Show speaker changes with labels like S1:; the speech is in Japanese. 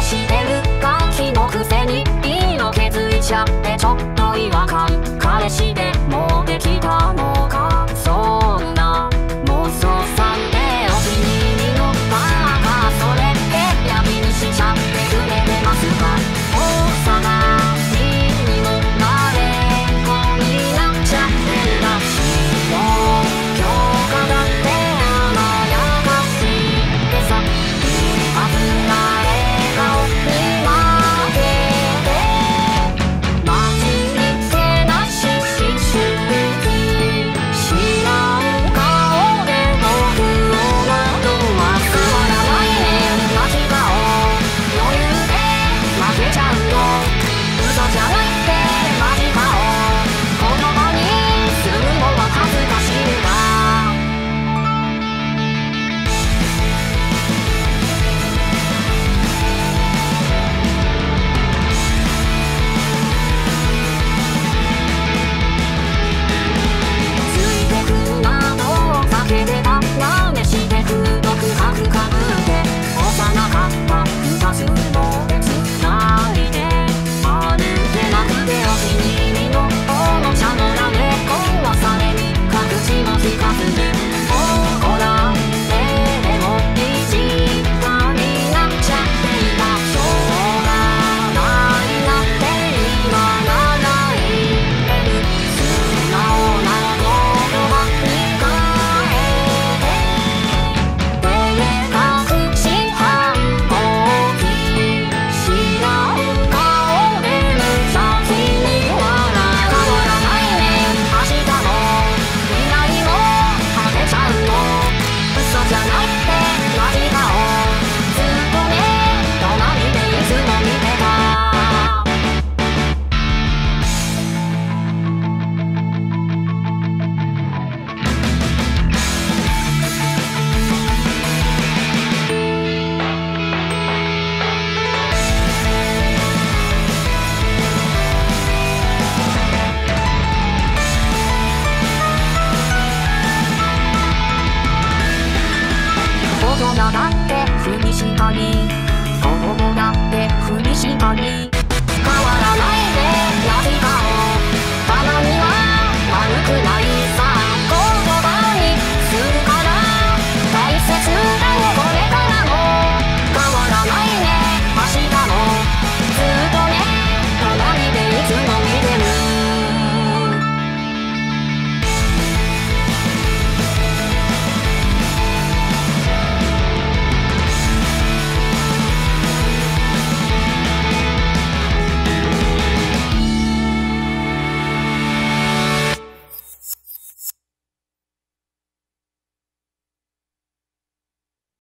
S1: してるガキのくせに色気づいちゃってちょっと違和感。彼氏でもできたのか、そんな妄想さんでお気に入りのバーがそれって闇にしちゃってくれてますか。大阪人にもなれっこになっちゃってるらしいよ。今日からって甘やかしでさ、はずな笑顔に負けて街にけなし思春期知らん顔で僕を惑わす。笑わないね泣き顔余裕で負けちゃうよ。嘘じゃないってマジ顔言葉にするのは恥ずかしいわ。ついてくなどを避けてた真似してく独白かぶって幼かった二つのつないで歩けなくてお気に入りのおもちゃのラメ壊されに隠しも聞かずに怒られてもいじったになっちゃっていた。しょうがないなって今なら言える。素直な言葉に変えて照れ隠し反抗期知らん顔で無邪気に笑う。変わらないね明日も未来も果てちゃうの。嘘じゃないってマジ顔ずっとね隣でいつも見てた。大人だって不にしたり子供だって不にしたり